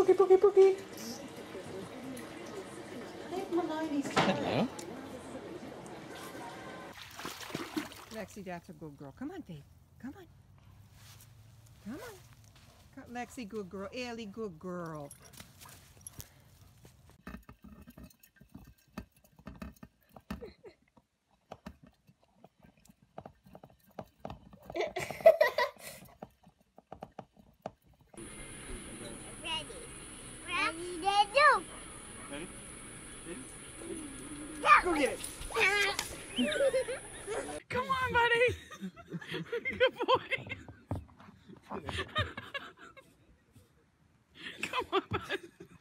Pookie, Pookie, Pookie. Hello. Lexi, that's a good girl. Come on, babe. Come on. Come on. Lexi, good girl. Ellie, good girl. Ready? Go get it. Come on, buddy. Good boy. Come on, buddy.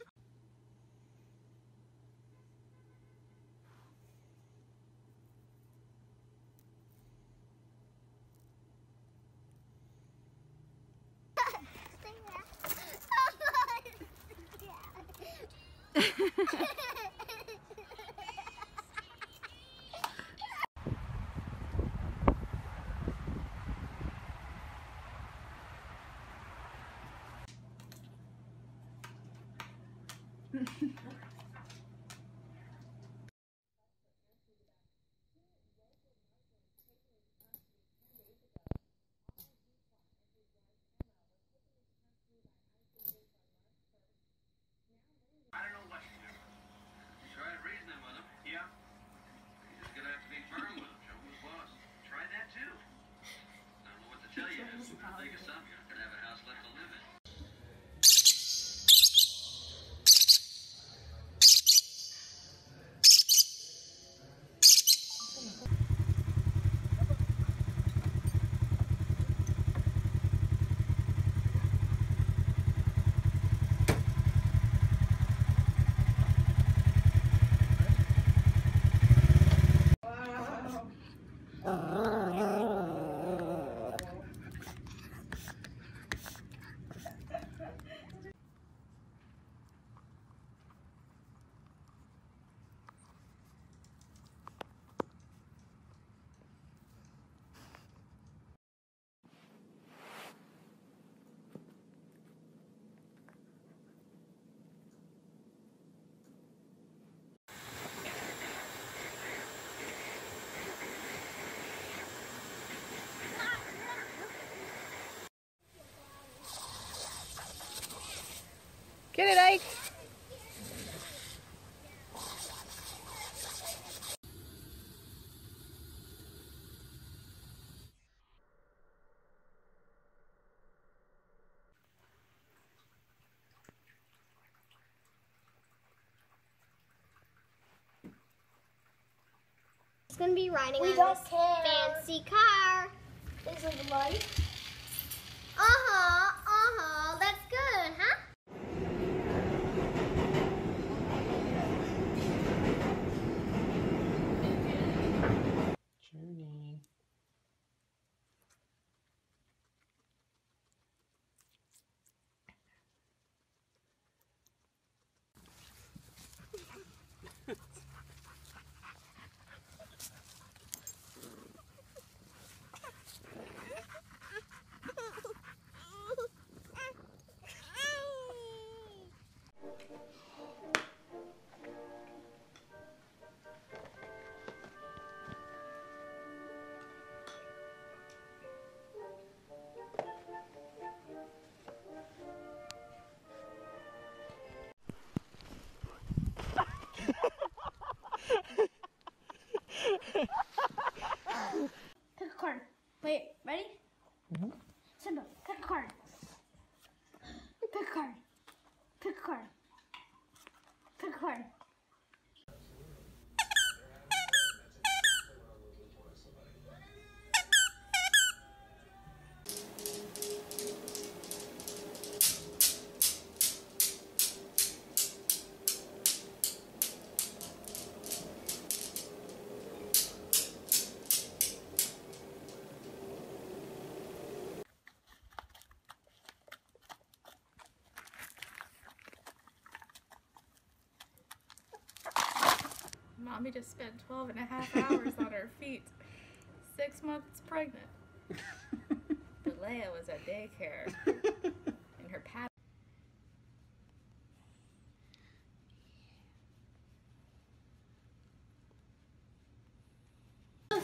I don't know what to do. Tried reasoning with him. Yeah. You're just gonna have to be firm with him. Show him his boss. Try that too. I don't know what to tell you. It's gonna take us some. You're not gonna have a house left to live in. Get it, Ike. It's gonna be riding on this fancy car. Is it light? That's good, huh? Journey. Pick a card. Wait, ready? Simba, pick a card. Pick a card. Pick a card. Pick a card. Mommy just spent 12 and a half hours on her feet. 6 months pregnant. But Leia was at daycare. And her pad.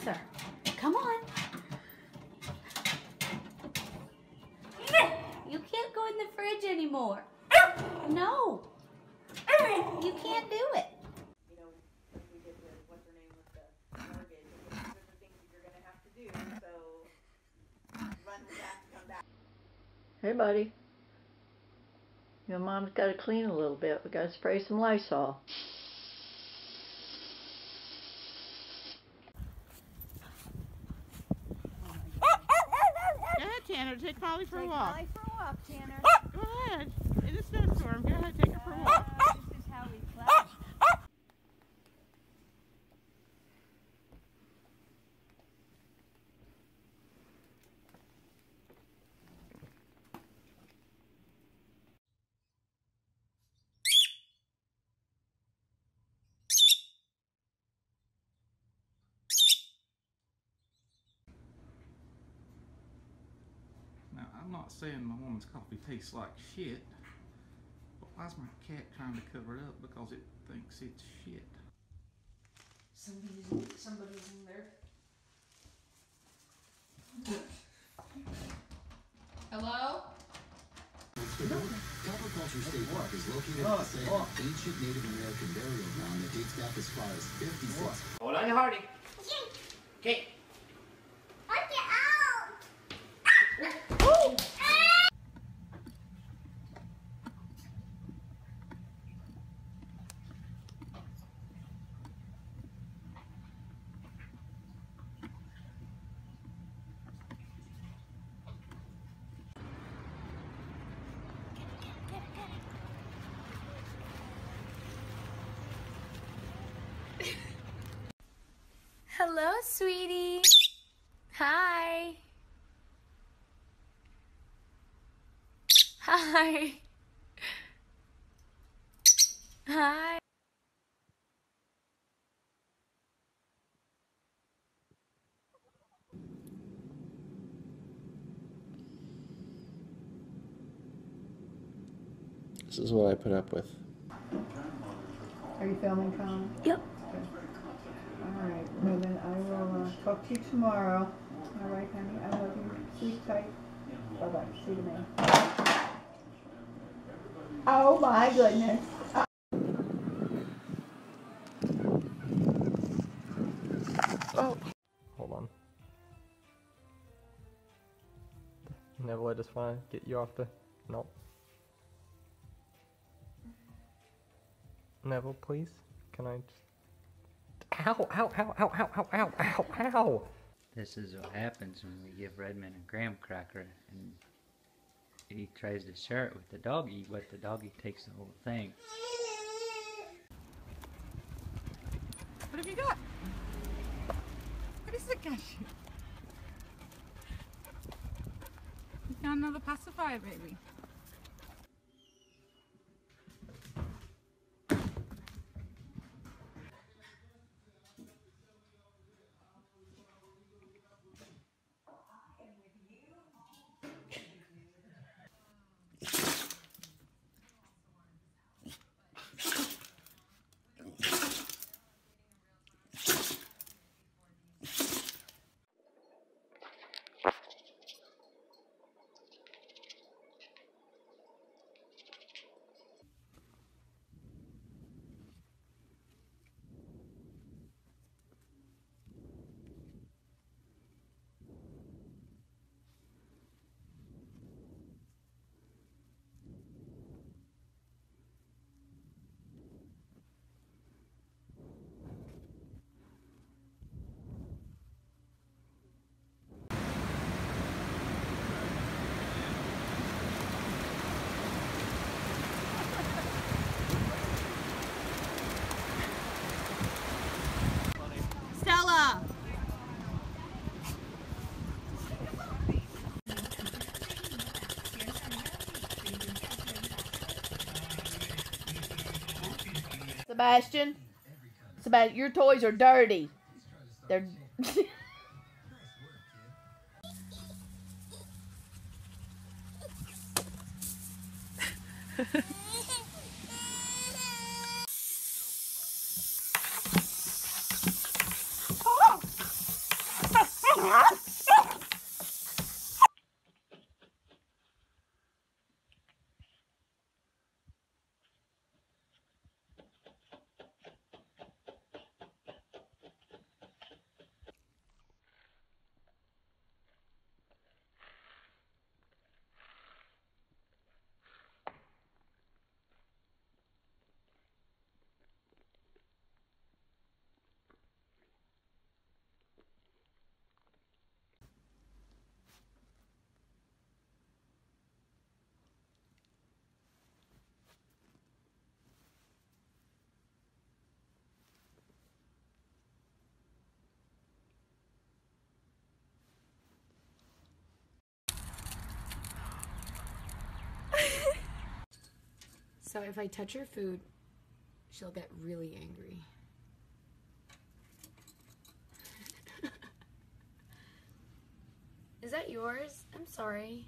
closer. Come on. You can't go in the fridge anymore. No. You can't do it. You know, like we did with what's her name with the mortgage. These are the things that you're going to have to do. So run with that to come back. Hey, buddy. Your mom's got to clean a little bit. We got to spray some Lysol. Go ahead, Tanner. Take Polly for a walk. Molly for a walk, Tanner. Go ahead. It is snowstorm. Go ahead, take her for a walk. This is how we play. Now, I'm not saying my woman's coffee tastes like shit, but why's my cat trying to cover it up because it thinks it's shit? Somebody's in there. Hello? Copper Culture State Park is located at the site of ancient Native American burial ground that dates back as far as 56. Hold on, Hardy. Okay. Hello, sweetie. Hi. Hi. Hi. This is what I put up with. Are you filming, Colin? Yep. All right. Well, then I will talk to you tomorrow. All right, honey. I love you. Sleep tight. Bye-bye. See you tomorrow. Oh, my goodness. Hold on. Neville, I just want to get you off the... Nope. Neville, please? Can I just... Ow, ow, ow, ow, ow, ow, ow, ow, ow! This is what happens when we give Redmond a graham cracker and he tries to share it with the doggy, but the doggy takes the whole thing. What have you got? What is it, gosh? You got another pacifier, baby. Stella! Sebastian, your toys are dirty. They're... So if I touch her food, she'll get really angry. Is that yours? I'm sorry.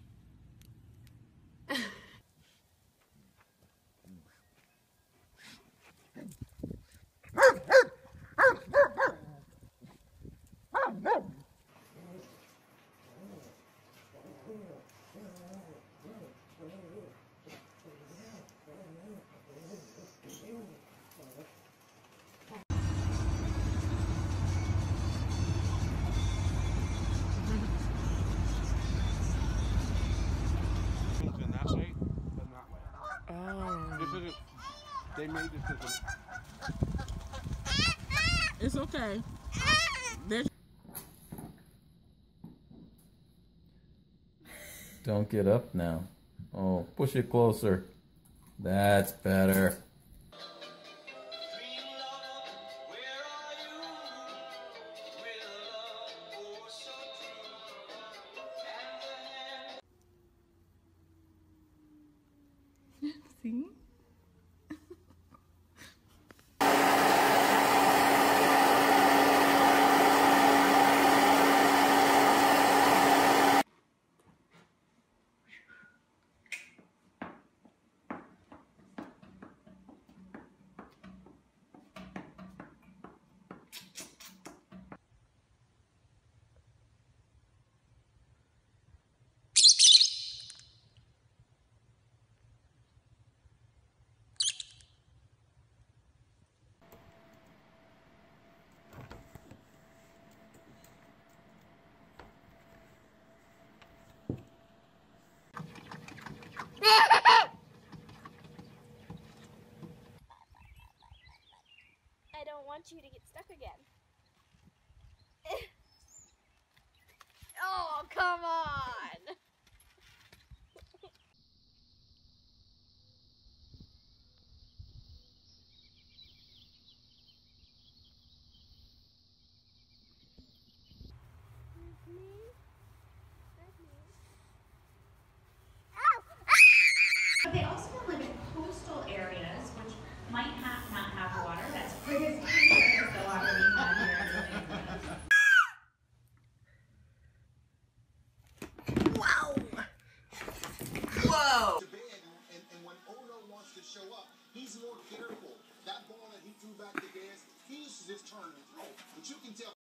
They made this as It's okay. Don't get up now. Oh, push it closer. That's better. See? I don't want you to get stuck again. Oh, come on! They also live in coastal areas, which might not have water. That's pretty as the water we have here. Wow! Whoa! And when Ono wants to show up, he's more careful. That ball that he threw back to Dez, he uses his turn and throw. But you can tell